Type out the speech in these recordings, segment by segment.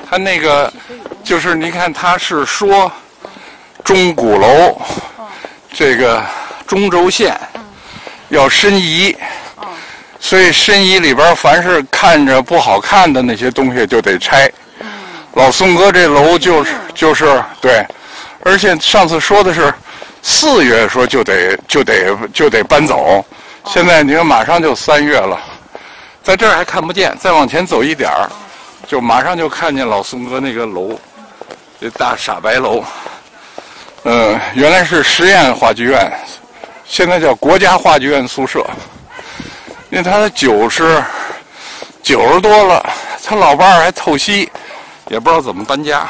他那个就是你看，他是说钟鼓楼这个中轴线要申遗，所以申遗里边凡是看着不好看的那些东西就得拆。老宋哥这楼就是对，而且上次说的是4月说就得搬走，现在你看马上就3月了，在这儿还看不见，再往前走一点儿，就马上就看见老宋哥那个楼，这大傻白楼。原来是实验话剧院，现在叫国家话剧院宿舍。因为他90多了，他老伴儿还透析，也不知道怎么搬家。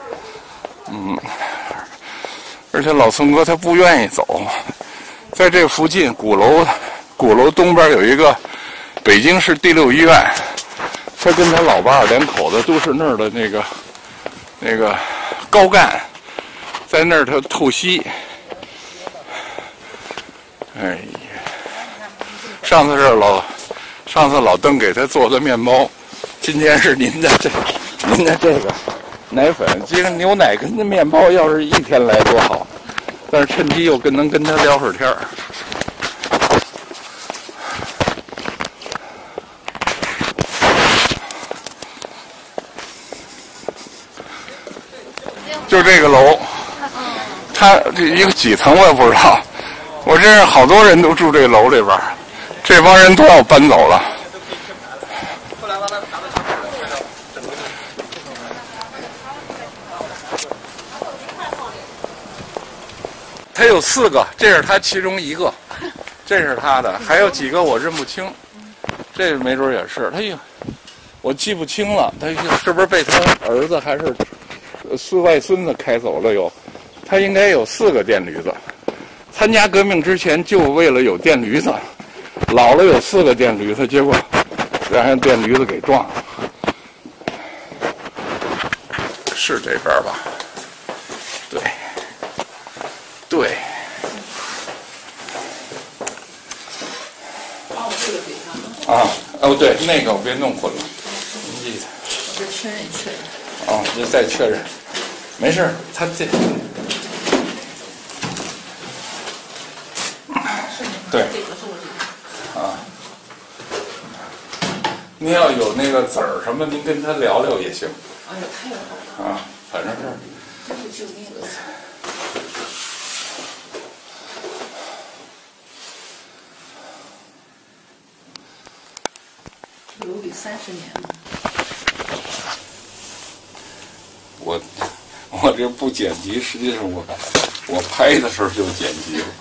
而且老宋哥他不愿意走，在这附近鼓楼东边有一个北京市第6医院，他跟他老伴儿2口子都是那儿的那个高干，在那儿他透析。哎呀，上次老邓给他做的面包，今天是您的这个奶粉。这个牛奶跟这面包要是一天来多好，但是趁机又能跟他聊会儿天儿。就这个楼，它这一个几层我也不知道。我认识好多人都住这楼里边，这帮人都要搬走了。他有4个，这是他其中一个，这是他的，还有几个我认不清，这没准也是他我记不清了，他是不是被他儿子还是外孙子开走了？他应该有4个电驴子。参加革命之前就为了有电驴子，老了有4个电驴子，结果让人电驴子给撞了。是这边吧？对。对，那个我别弄混了，您记得。 我再确认一次。 你再确认，没事，他这。对，您要有那个籽儿什么，您跟他聊聊也行。 哎呀，太好了。 反正是。 就那个。留给30年了。 我这不剪辑，实际上我拍的时候就剪辑了。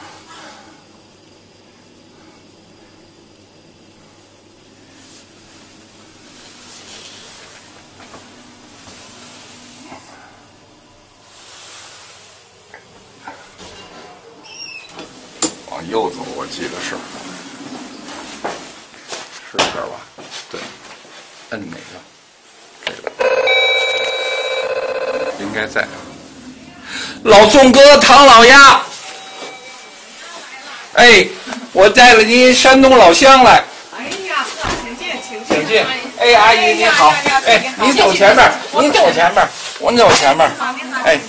往右走，我记得是这儿吧？对，摁哪个？这个应该在。老宋哥，唐老鸭，哎，我带了您山东老乡来。 哎呀，请进。哎，阿姨您好。哎，您走前面，您走前面，我走前面。哎。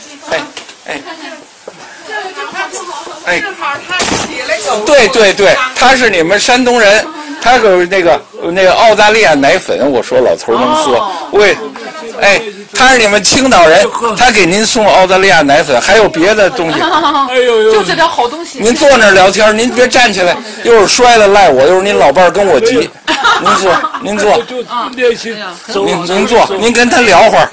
正好他起来走路。 对，他是你们山东人，他有那个澳大利亚奶粉，我说老头能喝。他是你们青岛人，他给您送澳大利亚奶粉，还有别的东西。 就这点好东西。 您坐那儿聊天，您别站起来，一会儿摔了赖我，一会儿您老伴儿跟我急。您坐。您坐，您跟他聊会儿，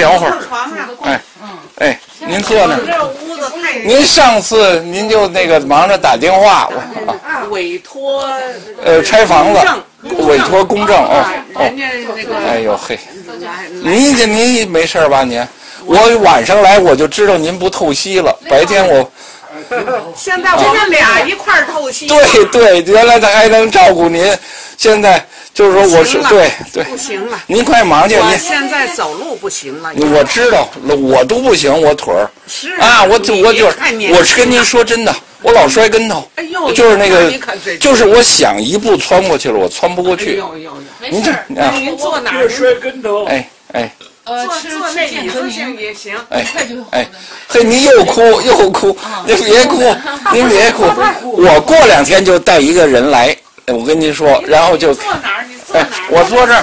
您坐那儿。您上次您就忙着打电话， 委托拆房子，委托公证人家那个。 哎呦嘿，您没事吧您？我晚上来我就知道您不透析了，白天我。 现在我们俩一块儿透析。 对，原来他还能照顾您，现在就是说我是对， 不行了。 您快忙去， 我现在走路不行了。 我知道，我都不行，我腿儿。 是我是跟您说真的，我老摔跟头。 哎呦， 就是就是我想一步窜过去了，我窜不过去。 没事，您坐哪儿？ 摔跟头。 做那椅子性也行。 嘿，您又哭，您别哭，您别哭。我过2天就带一个人来，我跟您说，然后就。 坐哪儿？你坐哪儿？ 我坐这儿。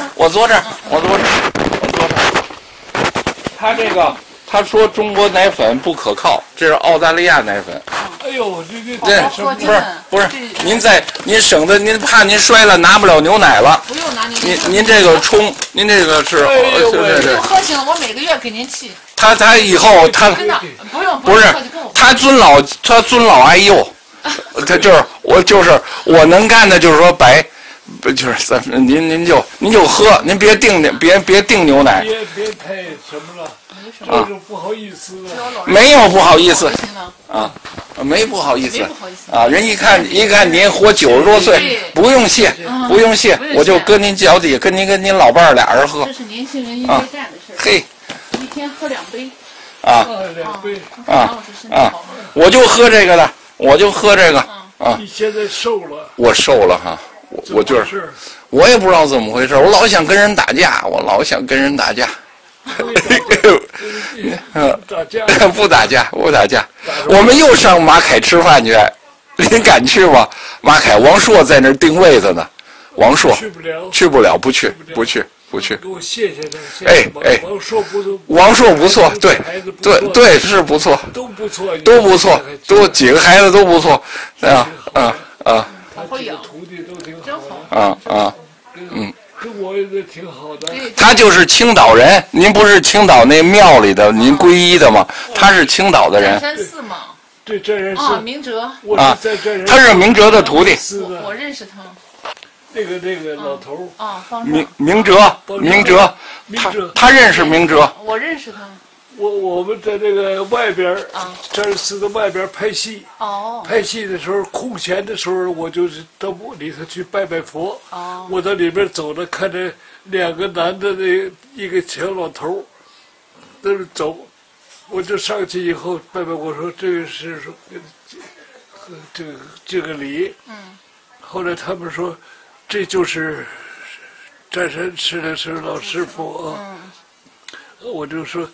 他这个，他说中国奶粉不可靠，这是澳大利亚奶粉。 哎呦， 这不是，您省得您怕您摔了拿不了牛奶了。 不用拿牛奶。 您这个冲，您这个是， 不喝行，我每个月给您寄。 他以后他真的不用， 不是他尊老爱幼，他就是我能干的就是说就是您就喝，您别订牛奶。 别太什么了，就是不好意思了。 没有不好意思啊，没不好意思啊。人一看您活90多岁，不用谢，我就跟您脚底下跟您老伴儿俩人喝。 这是年轻人应该干的事儿。 嘿， 一天喝2杯。 2杯我就喝这个的，啊。 你现在瘦了？ 我瘦了哈。我就是，我也不知道怎么回事，我老想跟人打架，不打架，我们又上马凯吃饭去，您敢去吗？马凯，王朔在那儿定位子呢，王朔去不了，不去。 给我谢谢他。 哎，王朔不错，对，是不错， 都不错， 都几个孩子都不错， 好好养， 徒弟都挺好。 跟我也挺好的。 他就是青岛人，您不是青岛那庙里的，您皈依的吗？他是青岛的人。 占山寺嘛。 对，占山寺。 明哲。 他是明哲的徒弟。 我认识他。 那个老头明哲，他认识明哲。 我认识他。 我们在这个外边占山寺的外边拍戏。拍戏的时候，空闲的时候，我就是到里头去拜佛。我在里边走着，看着2个男的，一个小老头在那走，我就上去以后拜，我说这个是说这个礼。后来他们说这就是占山寺的是老师傅啊。我就说。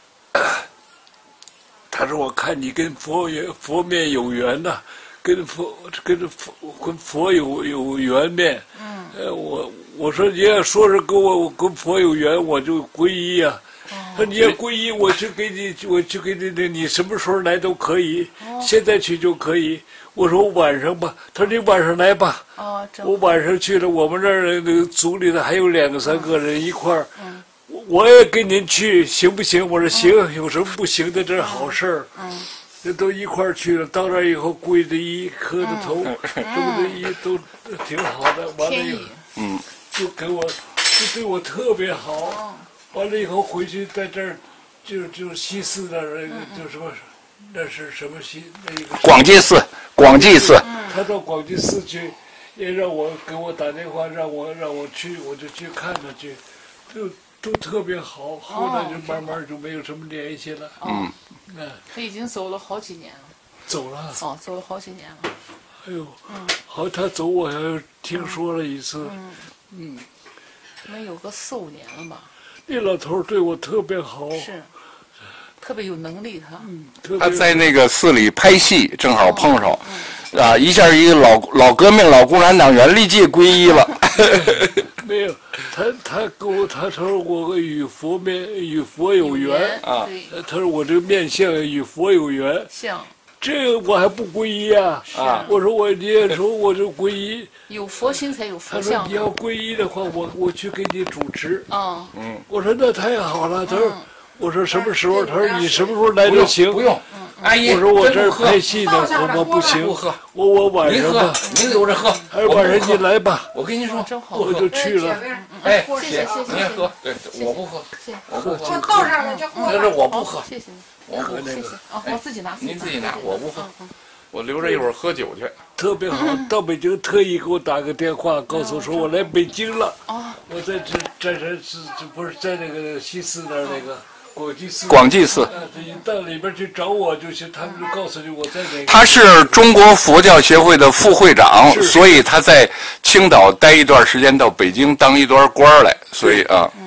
他说：“我看你跟佛面有缘呐，跟佛有缘面。我说你要说是跟佛有缘，我就皈依啊。说你要皈依，我去给你，你什么时候来都可以，现在去就可以。我说我晚上吧，他说你晚上来吧。我晚上去了，我们这儿那个组里的还有2个3个人一块儿。”我也跟您去，行不行？我说行，有什么不行的？这是好事儿。这都一块儿去了，到那儿以后跪着一磕着头，这么的一都挺好的。完了以后，就对我特别好。完了以后回去在这儿，就西寺那儿那个就什么，那是什么西那个广济寺。 他到广济寺去，也让我给我打电话，让我去，我就去看他去，都特别好，后来就慢慢就没有什么联系了。 他已经走了好几年了。 走了。 走了好几年了。 哎呦，好，他走我还听说了一次。 可能有个4、5年了吧。 那老头对我特别好。 是。特别有能力， 他在那个寺里拍戏，正好碰上，一下一个老革命老共产党员立即皈依了。 没有，他说我与佛有缘啊。他说我这个面相与佛有缘。像这个我还不皈依啊！我说你也说我就皈依。 有佛心才有佛相。 他说你要皈依的话，我去给你主持。我说那太好了。他说。我说什么时候？他说你什么时候来都行。 不用，阿姨。 我说我这儿拍戏呢，恐怕不行。我晚上吧。 您留着喝。 还是晚上你来吧。 我跟您说， 我就去了。 哎，谢谢，您喝。对，我不喝。我不喝。 倒上了就喝。 但是我不喝。 谢谢您。 我不喝那个。 我自己拿。 您自己拿，我不喝。我留着一会儿喝酒去。 特别好，到北京特意给我打个电话，告诉我说我来北京了。我在这不是在那个西寺那儿那个。 广济寺， 你到里边去找我就行，他们就告诉你我在哪。 他是中国佛教协会的副会长，所以他在青岛待一段时间，到北京当一段官来，所以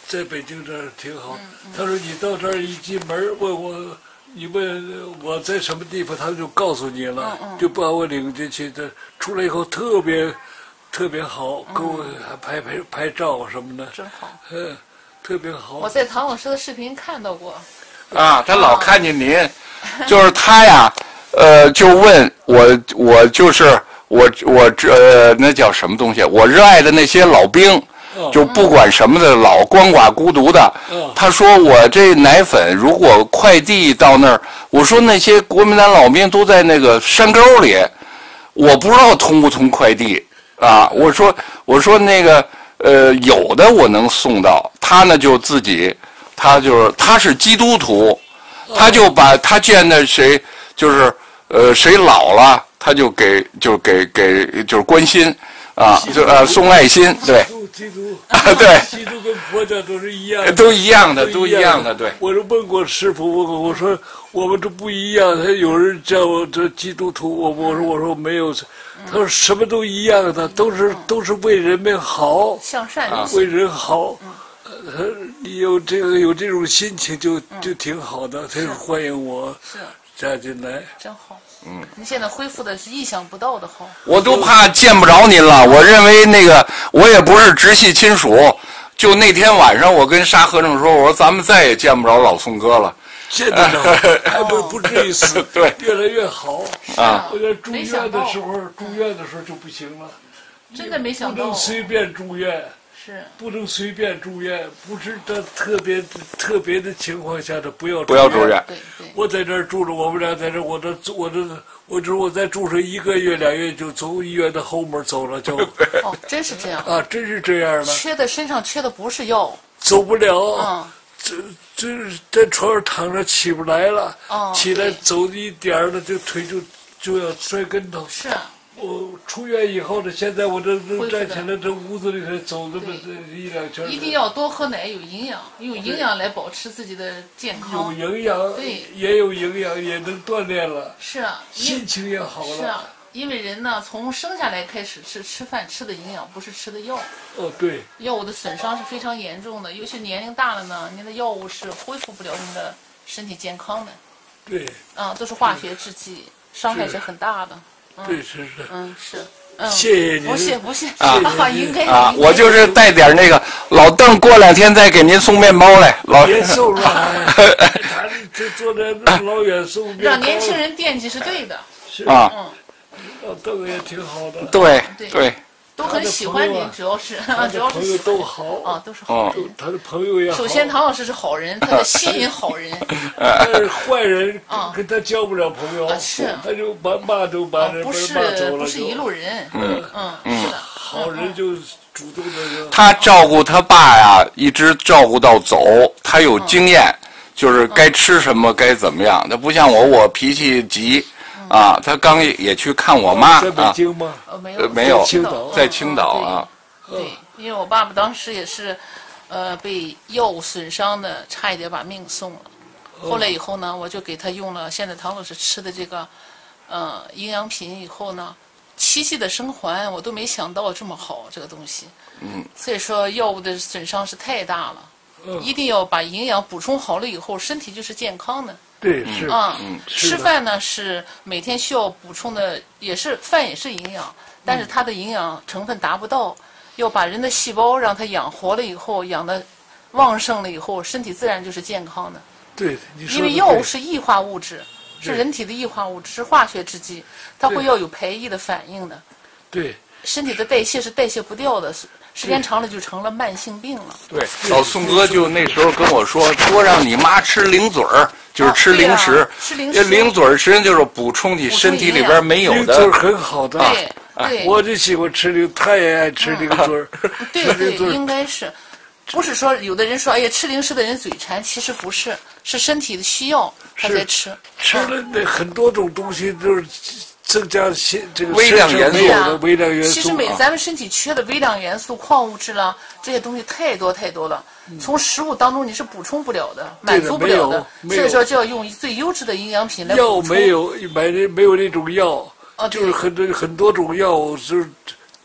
在北京这儿挺好。他说你到这儿一进门问我，你问我在什么地方，他就告诉你了，就把我领进去。这出来以后特别好，给我还拍照什么的， 真好。 特别好。 我在唐老师的视频看到过。 啊，他老看见您，就是他呀，就问我就是那叫什么东西？我热爱的那些老兵。就不管什么的老鳏寡孤独的，他说我这奶粉如果快递到那儿，我说那些国民党老兵都在那个山沟里，我不知道通不通快递啊。我说那个有的我能送到，他呢就自己，他是基督徒，他就把他见的谁就是谁老了，他就给就是关心。啊，送爱心，对， 基督对， 基督跟佛教都是一样的， 都一样的，对。 我就问过师傅，我说我们这不一样，他有人叫我这基督徒，我说没有，他说什么都一样的，都是为人们好， 向善为人好，你有这种心情就挺好的，他就欢迎我加进来， 真好。您现在恢复的是意想不到的好。 我都怕见不着您了。我认为那个我也不是直系亲属。就那天晚上，我跟沙和尚说，我说咱们再也见不着老宋哥了。 见得着，还不至于死， 对， 越来越好。 啊， 我在住院的时候就不行了。 真的没想到。 不能随便住院。 是。 不能随便住院，不是这特别的情况下的不要住院。 对。 我在这儿住着，我们俩在这儿，我再住上1个月2月就从医院的后门走了就。 哦，真是这样啊，真是这样的。 身上缺的不是药。 走不了。这在床上躺着起不来了。起来走一点儿了，这腿就要摔跟头。 是。 我出院以后呢，现在我这站起来，这屋子里头走这么1-2圈。 一定要多喝奶，有营养，用营养来保持自己的健康。 有营养， 对， 也有营养，也能锻炼了。 是啊， 心情也好了。 是啊，因为人呢，从生下来开始吃饭吃的营养，不是吃的药。 哦，对。 药物的损伤是非常严重的，尤其年龄大了呢，您的药物是恢复不了您的身体健康的。 对。 都是化学制剂，伤害是很大的。 对，是。 是。 谢谢您。 不谢啊，应该啊，我就是带点那个老邓，过2天再给您送面包来。 别送了，他这坐在那老远送面包。 让年轻人惦记是对的。 是啊。 老邓也挺好的。 对。 都很喜欢您，主要是朋友都好啊，都是好人。 他的朋友也好。 首先，唐老师是好人，他的吸引好人。 但是坏人跟他交不了朋友， 是他就骂都把人骂走了。 不是一路人。是的。 好人就主动的。 他照顾他爸呀，一直照顾到走，他有经验，就是该吃什么该怎么样。他不像我脾气急。啊，他刚也去看我妈在北京吗？ 没有，在青岛啊。 对，因为我爸爸当时也是，被药物损伤的，差一点把命送了。后来以后呢，我就给他用了现在唐老师吃的这个，营养品以后呢，奇迹的生还，我都没想到这么好这个东西。所以说药物的损伤是太大了，一定要把营养补充好了以后，身体就是健康的。 对，是。 吃饭呢是每天需要补充的，饭也是营养，但是它的营养成分达不到，要把人的细胞让它养活了以后，养的旺盛了以后，身体自然就是健康的。 对， 因为药物是异化物质，是人体的异化物质，是化学制剂，它会要有排异的反应的。 对。 身体的代谢是代谢不掉的，时间长了就成了慢性病了。 对，老宋哥就那时候跟我说，多让你妈吃零嘴儿，就是吃零食。 吃零食。 零嘴儿实际上就是补充你身体里边没有的。 零嘴儿很好的。 对。 我就喜欢吃他也爱吃零嘴儿。 对，应该是。不是说有的人说，哎呀，吃零食的人嘴馋，其实不是，是身体的需要他才吃。 吃了那很多种东西都是。增加这个微量元素的微量元素。 其实咱们身体缺的微量元素、矿物质啦，这些东西太多了。从食物当中你是补充不了的，满足不了的。所以说就要用最优质的营养品来补充。 药没有那种药，就是很多种药，就是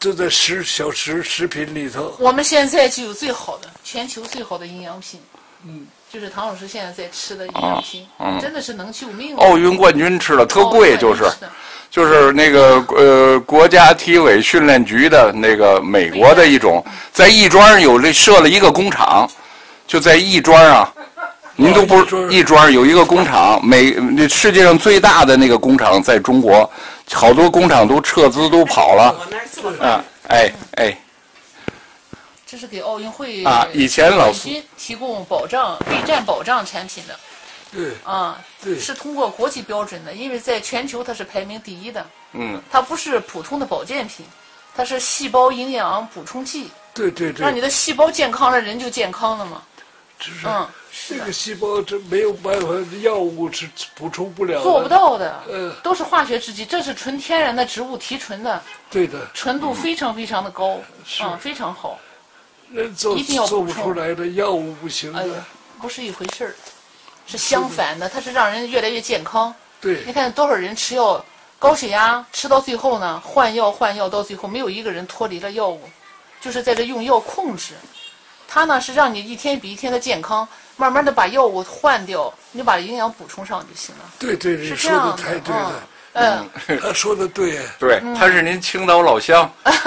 都在小食品里头。 我们现在就有最好的，全球最好的营养品，就是唐老师现在在吃的营养品，真的是能救命的。 奥运冠军吃的特贵，就是奥运冠军吃的就是那个国家体委训练局的那个美国的一种，在亦庄设了一个工厂，就在亦庄啊。您都不是亦庄有一个工厂，世界上最大的那个工厂在中国，好多工厂都撤资都跑了。 我那儿做饭。 哎， 这是给奥运会以前老师军提供保障、备战保障产品的。 对， 对，是通过国际标准的，因为在全球它是排名第1的。它不是普通的保健品，它是细胞营养补充剂。 对， 让你的细胞健康了，人就健康了嘛。 这个细胞这没有办法，药物是补充不了的， 做不到的，都是化学制剂，这是纯天然的植物提纯的， 对的， 纯度非常非常的高，非常好。 人一定要做补充不出来的药物不行的。 不是一回事儿，是相反的，它是让人越来越健康。 对， 你看多少人吃药，高血压吃到最后呢，换药到最后没有一个人脱离了药物，就是在这用药控制。它呢是让你一天比一天的健康，慢慢的把药物换掉，你把营养补充上就行了。 对，你是这说的样太对了。他说的对。 对，他是您青岛老乡。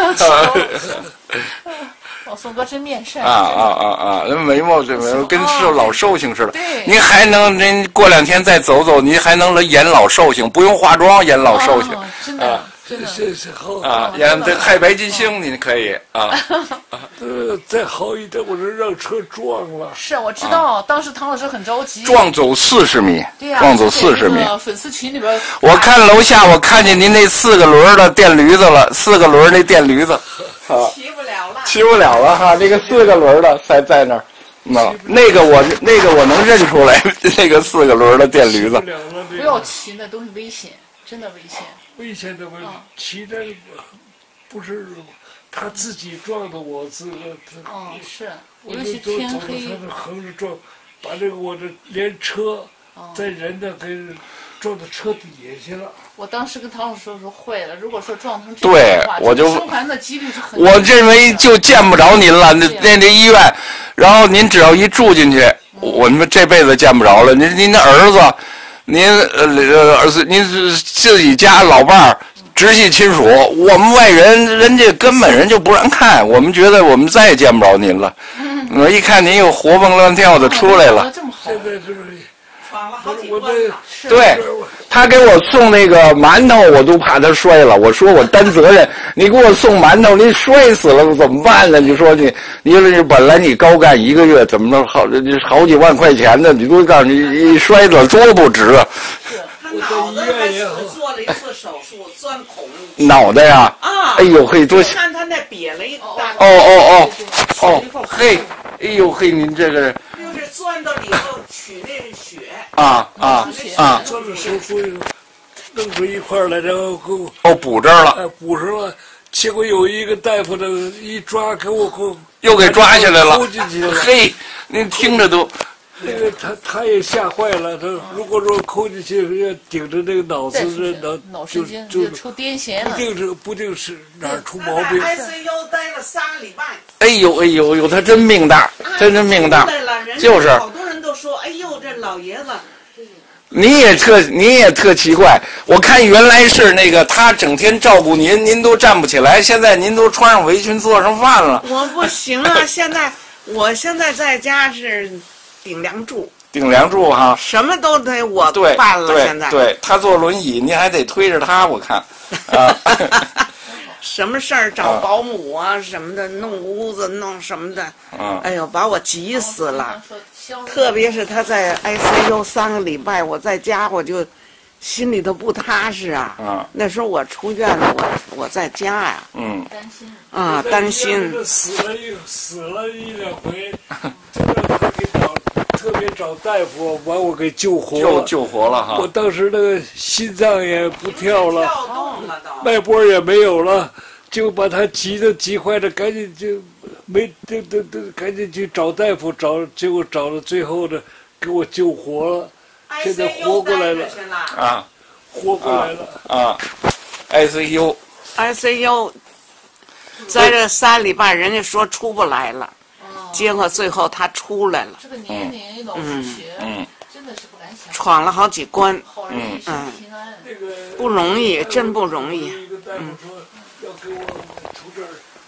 宋哥真面善。 那眉毛跟老寿星似的。 对。 您还能，您过2天再走走，您还能演老寿星，不用化妆演老寿星。 真的。 是好演这太白金星您可以再好一点，我就让车撞了。 是我知道，当时唐老师很着急。 撞走40米。 对呀。 撞走40米。 粉丝群里边。 我看楼下，我看见您那4个轮的电驴子了，4个轮那电驴子。 骑不了了。 骑不了了哈，这个4个轮的在那儿。那个我能认出来，那个4个轮的电驴子。 不要骑，那都是危险，真的危险。 危险的骑的不是他自己撞的，我自个是，尤其天黑， 他横着撞，把这个我这连车在人呢给撞到车底下去了。 我当时跟唐老师说坏了，如果说撞成这样的话， 我就生还的几率是很。 我认为就见不着您了，那医院，然后您只要一住进去，我们这辈子见不着了。您的儿子。您您自己家老伴儿直系亲属，我们外人人家根本人就不让看，我们觉得我们再也见不着您了。我一看您又活蹦乱跳的出来了。 现在是不是？ 闯了好几关了。 对，他给我送那个馒头，我都怕他摔了。我说我担责任，你给我送馒头，您摔死了怎么办呢？你说你本来你高干1个月，怎么着好几万块钱的，你都让你摔了多不值啊！ 他脑子还做了一次手术，钻孔。 脑袋呀！哎呦嘿，多！ 看他那瘪了一大。 嘿，哎呦嘿，您这个。 就是钻到里头取那个血。 做了手术，弄出一块来，然后给我补这儿了。 补上了。结果有一个大夫的一抓，给我又给抓下来了。 抠进去了。 嘿，您听着都。 那个他也吓坏了，他如果说抠进去要顶着那个脑子， 脑神经就出癫痫了。 不定是哪儿出毛病。 ICU 待了3个礼拜。 哎呦，他真命大，真命大。就是。 好多人都说，哎呦，这老爷子。 你也特奇怪，我看原来是那个他整天照顾您，您都站不起来，现在您都穿上围裙做上饭了。 我不行啊，我现在在家是顶梁柱哈， 什么都得我办了。现在对他坐轮椅，您还得推着他，我看啊。 什么事儿找保姆啊什么的，弄屋子弄什么的，哎呦，把我急死了。特别是他在 ICU 3个礼拜，我在家我就心里头不踏实啊。那时候我出院了，我在家呀。 担心担心。 死了1、2回，特别找大夫把我给救活了。 救活了哈！ 我当时那个心脏也不跳了， 跳动了都， 脉搏也没有了，就把他急坏了，赶紧就赶紧去找大夫结果找到最后的给我救活了，现在活过来了活过来了ICU 在这3礼拜，人家说出不来了，结果最后他出来了。 这个年龄老出血，真的是不敢想。 闯了好几关， 好人一生平安， 不容易，真不容易。 要给我从这儿。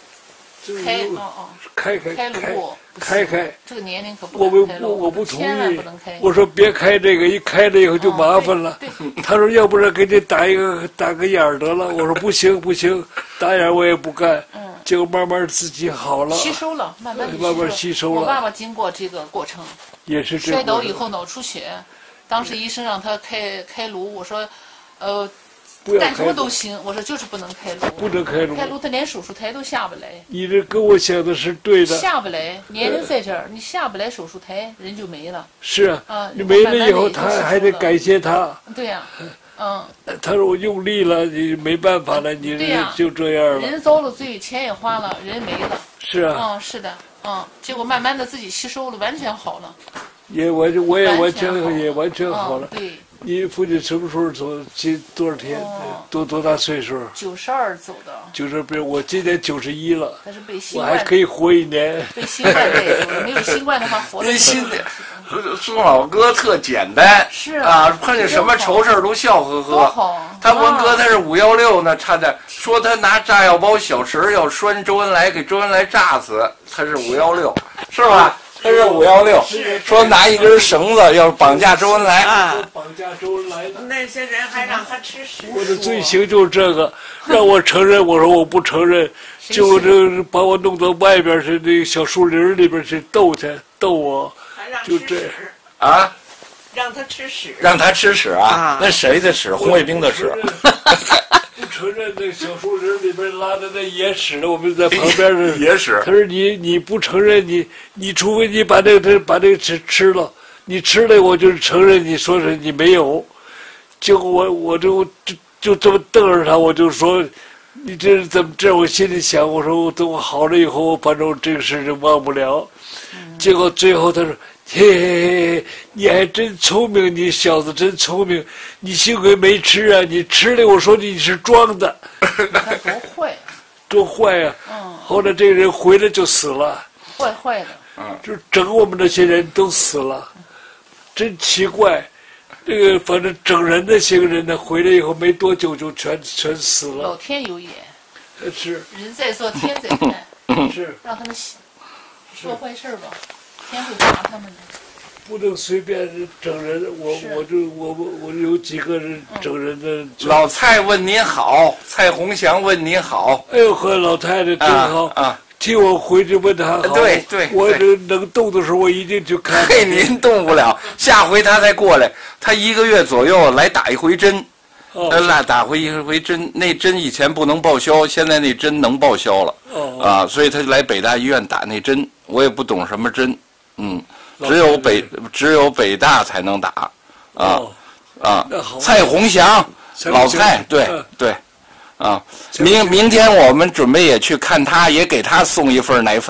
开，这个年龄可不我开路， 我不同意千万不能开。 我说别开这个，一开了以后就麻烦了。他说要不然给你打个眼儿得了。我说不行，打眼我也不干。结果慢慢自己好了， 吸收了，慢慢吸收了。 我爸爸经过这个过程， 也是这摔倒以后脑出血，当时医生让他开颅，我说，干什么都行，我说就是不能开颅， 不能开颅， 开颅他连手术台都下不来。 你这跟我想的是对的， 下不来，年龄在这儿，你下不来手术台，人就没了。 是啊，你没了以后，他还得感谢他。 对呀， 他说我用力了，你没办法了，你就这样了。 人遭了罪，钱也花了，人没了。 是啊。 是的，结果慢慢的自己吸收了，完全好了。 我也完全好了。 对。 你父亲什么时候走？多少天？多大岁数 ？92走的。 90，我今年91了。 但是被新冠， 我还可以活1年。 被新冠带走了，没有新冠的话活了。 宋老哥特简单， 是啊，碰见什么愁事都笑呵呵。 多好。 他文哥他是516呢，差点说他拿炸药包小石要拴周恩来，给周恩来炸死，他是516，是吧？他是516，说拿一根绳子要绑架周恩来， 绑架周恩来的。 那些人还让他吃屎。 我的罪行就是这个，让我承认，我说我不承认，就这把我弄到外边去那个小树林里边去逗我，就这啊， 让他吃屎， 让他吃屎啊？那谁的屎？红卫兵的屎。 不承认那小树林里边拉的那野屎呢，我们在旁边是野屎。 他说你不承认，你除非你把这个吃了，你吃了我就承认你说是你没有。结果我就这么瞪着他，我就说你这是怎么这？我心里想，我说等我好了以后，反正这个事就忘不了。结果最后他说。嘿嘿嘿，你还真聪明，你小子真聪明，你幸亏没吃啊！你吃了，我说你是装的。 他多坏， 多坏啊！后来这个人回来就死了， 坏的。 就整我们这些人都死了，真奇怪。这个反正整人那些个人呢，回来以后没多久就全死了。 老天有眼， 是人在做天在看， 是让他们说坏事吧。天会罚他们的， 不能随便整人。我有几个人整人的。 老蔡问您好，蔡洪祥问您好。 哎呦呵，老太太真好啊！替我回去问他好。 对， 我这能动的时候，我一定去看。 嘿，您动不了，下回他再过来，他1个月左右来打一回针。打回一回针，那针以前不能报销，现在那针能报销了。所以他就来北大医院打那针。我也不懂什么针。只有北大才能打，蔡洪祥，老蔡，对，明天我们准备也去看他，也给他送一份奶粉，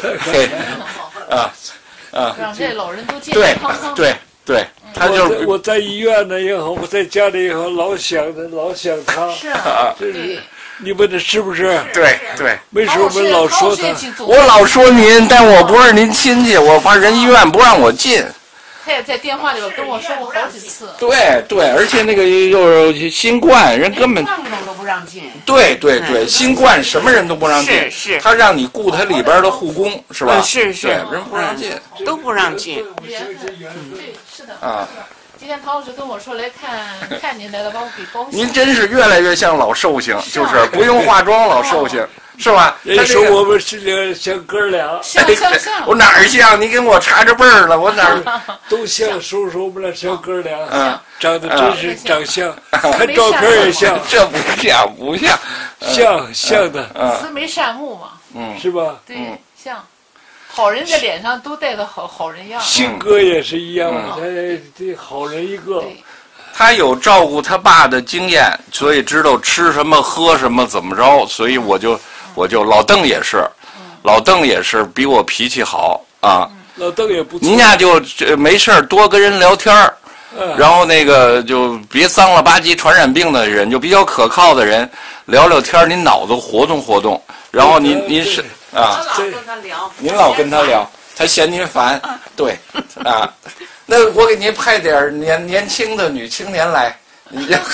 让这老人都健健康康。 对，他就是我在医院呢也好，我在家里也好，老想他。 是啊，对。 你问的是不是？ 对， 为什么我们老说他？ 我老说您，但我不是您亲戚，我怕人医院不让我进。 他也在电话里边跟我说过好几次。 对，而且那个又是新冠，人根本都不让进。 对，新冠什么人都不让进。 是。 他让你雇他里边的护工，是吧？ 是。 人不让进， 都不让进。 对，是的。今天陶老师跟我说来看您来了，把我给高兴。 您真是越来越像老寿星，就是不用化妆老寿星，是吧？ 人说我们是像哥俩， 像。 我哪儿像？你跟我查着辈儿了，我哪儿都像，说我们俩像哥俩。长得真是长相，看照片也像。 这不像， 像的。 慈眉善目嘛。 是吧？ 对，像。好人在脸上都带着好人样， 性格也是一样，这好人一个。 他有照顾他爸的经验，所以知道吃什么喝什么怎么着，所以我就老邓也是比我脾气好啊。 老邓也不错。 您家就没事多跟人聊天然后那个就别脏了吧唧传染病的人，就比较可靠的人聊聊天，您脑子活动活动。然后您是啊，您老跟他聊，他嫌您烦，对啊。那我给您派点年轻的女青年来，你就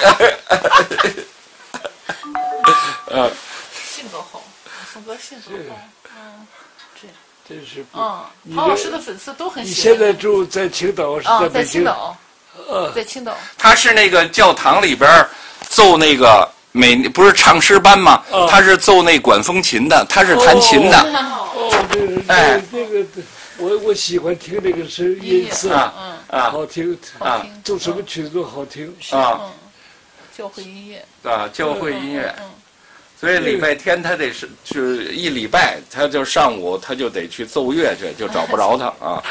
性格好，宋哥性格好， 真是。 陶老师的粉丝都很喜欢。 你现在住在青岛是在北京？ 在青岛。在青岛。 他是那个教堂里边奏那个不是唱诗班吗？他是奏那管风琴的，他是弹琴的。 哎，那个我喜欢听那个是音色好听啊，奏什么曲子都好听啊。教会音乐教会音乐。所以礼拜天他得就是一礼拜，他就上午他就得去奏乐去，就找不着他啊。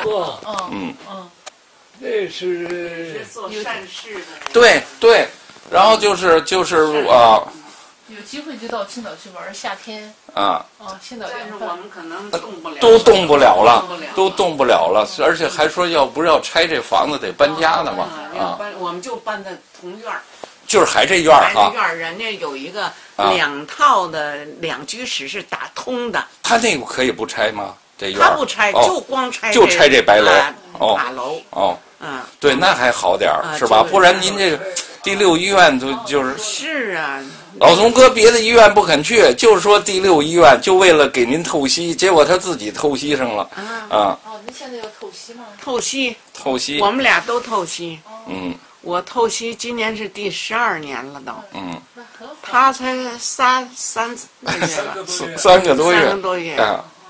那是做善事的。 对，然后就是有机会就到青岛去玩，夏天青岛但是我们可能动不了， 都动不了了，都动不了了，而且还说不是要拆这房子得搬家呢嘛我们就搬在同院儿。 就是还这院儿啊，院儿人家有一个2套的2居室是打通的。 他那个可以不拆吗？这院他不拆，就光拆这白楼大楼。 对，那还好点儿是吧？不然您这个第6医院就是是啊。 老宋哥别的医院不肯去，就是说第6医院就为了给您透析，结果他自己透析上了您现在要透析吗？ 透析， 我们俩都透析。我透析今年是第12年了都。他才3个月了 ，3个多月。 3个多月。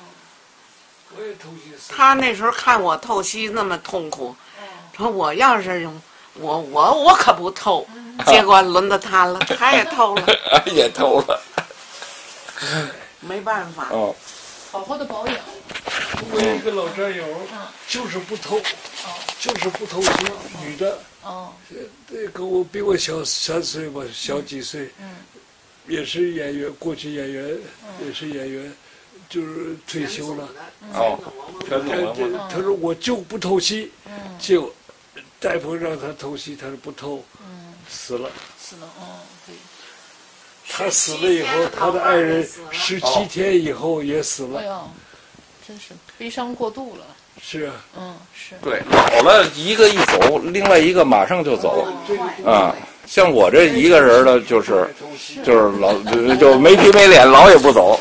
他那时候看我透析那么痛苦，说我要是我可不透，结果轮到他了，他也透了， 也透了， 没办法。 好好的保养。 我有一个老战友，就是不透，就是不透析，女的。跟我比我小3岁吧，小几岁。也是演员，过去演员，也是演员，就是退休了。他说我就不透析，结果大夫让他透析，他说不透，死了。 对。 他死了以后，他的爱人17天以后也死了。 哎呀，真是悲伤过度了。 是啊。 是。 对，老了一个一走，另外一个马上就走。像我这一个人的，就是老就没皮没脸，老也不走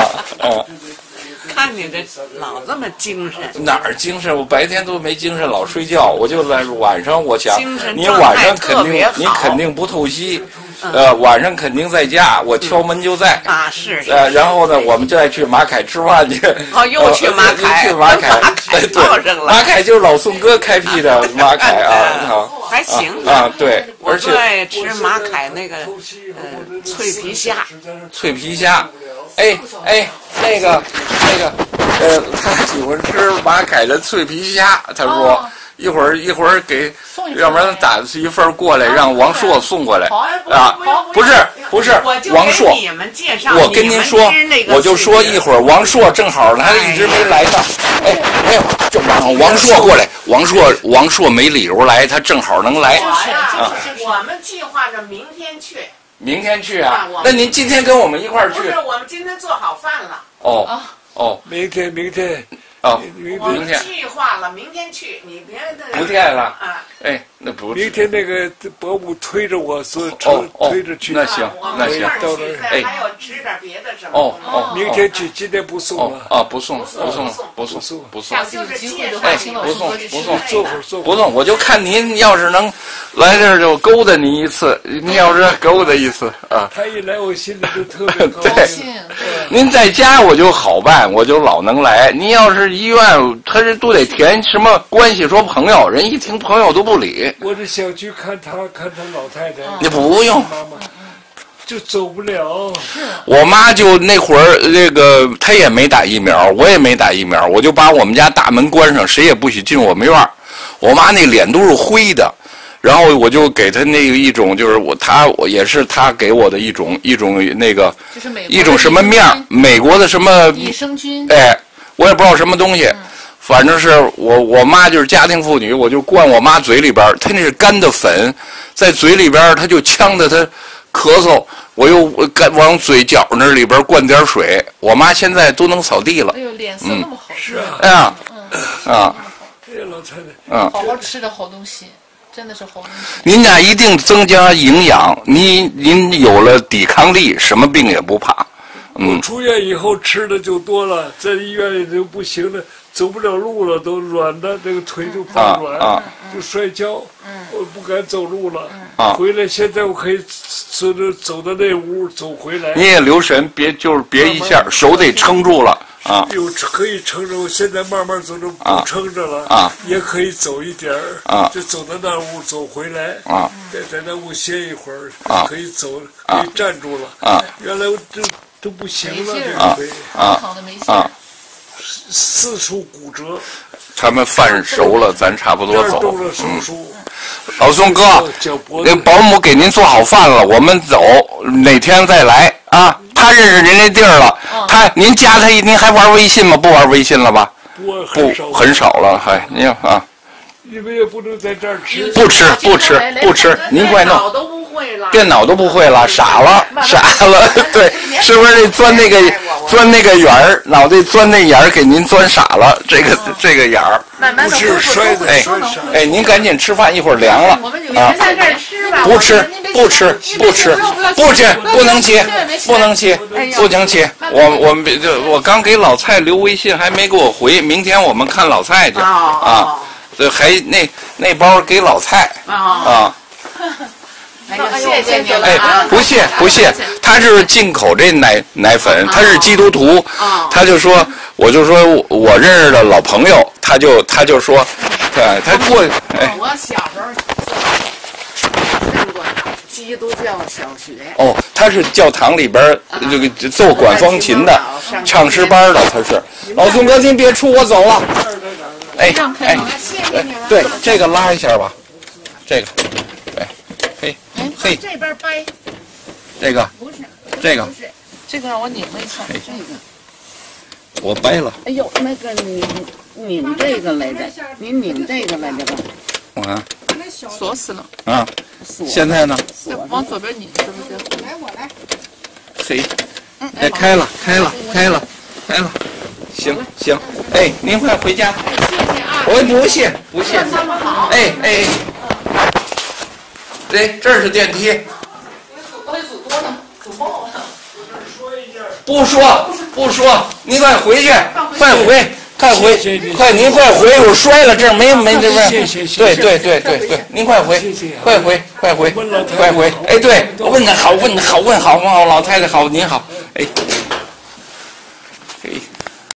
看你这老这么精神。 哪儿精神？我白天都没精神，老睡觉。我就在晚上，我想你晚上肯定不透析，晚上肯定在家，我敲门就在。 是。 然后呢，我们就再去马凯吃饭去。 又去马凯。 去马凯。对，马凯就是老宋哥开辟的马凯还行对，而且我最爱吃马凯那个脆皮虾。 脆皮虾，那个，他喜欢吃马凯的脆皮虾。他说一会儿给，要不然打一份过来，让王朔送过来不是王朔，我跟您说，我就说一会儿王朔正好他一直没来呢。就王朔过来，王朔没理由来，他正好能来。 我们计划着明天去。 明天去啊？那您今天跟我们一块儿去？ 不是，我们今天做好饭了。 明天。明天计划了，明天去，你别不见了那不明天那个保姆推着我推着去。 那行。 到那儿还要吃点别的什么。 明天去，今天不送了。不送。 下次有机会的话，请老师多去吃。 不送，我就看您要是能来这儿，就勾搭您一次。您要是勾搭一次他一来，我心里就特别高兴。 您在家我就好办，我就老能来。您要是医院，他这都得填什么关系？说朋友，人一听朋友都不理。 我是想去看他老太太。 你不用， 就走不了。 我妈就那会儿，她也没打疫苗，我也没打疫苗，我就把我们家大门关上，谁也不许进我们院。我妈那脸都是灰的，然后我就给她那个一种，就是我也是她给我的一种那个，一种什么面，美国的什么益生菌。 我也不知道什么东西。 反正是我妈就是家庭妇女，我就灌我妈嘴里边，她那是干的粉，在嘴里边，她就呛得她咳嗽，我又往嘴角那里边灌点水，我妈现在都能扫地了。 哎呦，脸色那么好。 是啊。 哎呀， 哎呀，老太太。 好好吃的好东西，真的是好东西。 您家一定增加营养，您有了抵抗力，什么病也不怕。 我出院以后吃的就多了，在医院里就不行了，走不了路了，都软的，这个腿就发软，就摔跤，我不敢走路了。回来现在我可以走到那屋走回来。 你也留神，别一下，手得撑住了啊。 可以撑着，我现在慢慢走着不撑着了，也可以走一点儿，就走到那屋走回来，在那屋歇一会儿，可以走，可以站住了。原来我都不行了，这个腿好的没劲儿， 四处骨折。 他们饭熟了，咱差不多走。老宋哥，那保姆给您做好饭了，我们走，哪天再来啊？他认识您这地儿了，您加他，您还玩微信吗？不玩微信了吧？ 不， 很少了，还您啊。 你们也不能在这儿吃。 不吃，您快弄。电脑都不会了，傻了，对，是不是得钻那个眼儿，脑袋钻那眼儿，给您钻傻了，这个眼儿。 不是摔的， 哎，您赶紧吃饭，一会儿凉了啊！不吃，不能切。我刚给老蔡留微信，还没给我回，明天我们看老蔡去啊。这还那包给老蔡啊。 谢谢你了。 哎，不谢，他是进口这奶粉，他是基督徒，他就说，我就说我认识的老朋友，他就说，他过，哎， 我小时候上过基督教小学。 哦，他是教堂里边这个奏管风琴的，唱诗班的，他是。老宋哥，您别出，我走了。哎，对，这个拉一下吧，这个。嘿， 这边掰， 这个不是， 这个， 这个让我拧了一下，这个我掰了。 哎呦，那个你拧这个来着，你拧这个来着吧？ 啊， 锁死了。 啊，现在呢？ 往左边拧，是不是？ 来，我来。 嘿，哎，开了。行，哎，您快回家。 谢谢啊。 我不谢。 他们好。 哎。对，这是电梯。 我得组多了，组爆了。 不说，您快回去，快回，您快回，我摔了，这没这边。对，您快回，快回，哎，对，问好，老太太好，您好，哎。